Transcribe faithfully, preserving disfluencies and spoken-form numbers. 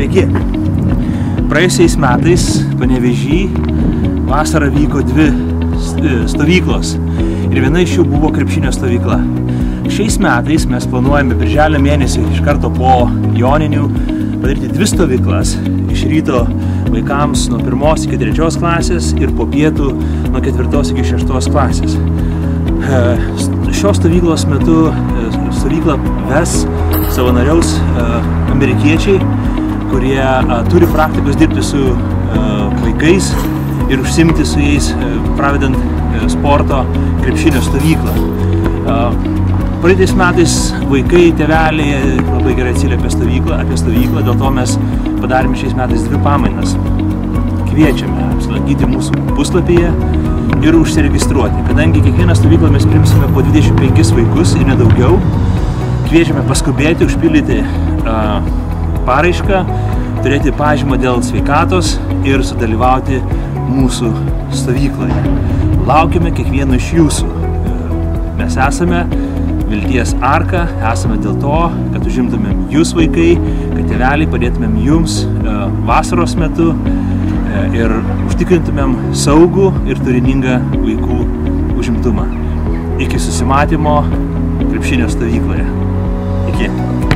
Sveiki! Praėjusiais metais Panevėžy vasarą vyko dvi stovyklos ir viena iš jų buvo krepšinio stovykla. Šiais metais mes planuojame birželio mėnesį iš karto po joninių padaryti dvi stovyklas. Iš ryto vaikams nuo pirmos iki trečios klasės ir po pietų nuo ketvirtos iki šeštos klasės. Šios stovyklos metu stovyklą ves savanoriaus amerikiečiai, kurie turi praktikos dirbti su vaikais ir užsiimti su jais, pravedant sporto krepšinio stovyklą. Praeitais metais vaikai, tėveliai labai gerai atsiliepė stovyklą, apie stovyklą, dėl to mes padarėme šiais metais dvi pamainas. Kviečiame apsilankyti mūsų puslapyje ir užsiregistruoti. Kadangi kiekvieną stovyklą mes priimsime po dvidešimt penkis vaikus ir nedaugiau, kviečiame paskubėti, užpildyti uh, paraišką, turėti pažymą dėl sveikatos ir sudalyvauti mūsų stovykloje. Laukiame kiekvieno iš jūsų. Mes esame Vilties arka, esame dėl to, kad užimtumėm jūs vaikai, kad tėveliai padėtumėm jums uh, vasaros metu uh, ir užtikrintumėm saugų ir turiningą vaikų užimtumą. Iki susimatymo krepšinio stovykloje. Iki.